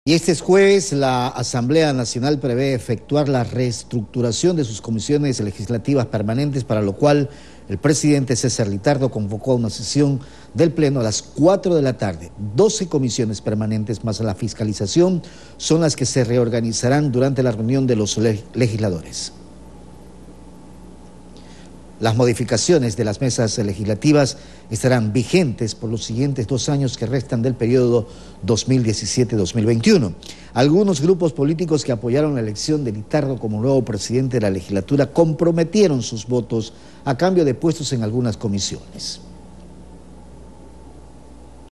Y este jueves la Asamblea Nacional prevé efectuar la reestructuración de sus comisiones legislativas permanentes, para lo cual el presidente César Litardo convocó a una sesión del Pleno a las 4 de la tarde. 12 comisiones permanentes más la fiscalización son las que se reorganizarán durante la reunión de los legisladores. Las modificaciones de las mesas legislativas estarán vigentes por los siguientes 2 años que restan del periodo 2017-2021. Algunos grupos políticos que apoyaron la elección de Litardo como nuevo presidente de la legislatura comprometieron sus votos a cambio de puestos en algunas comisiones.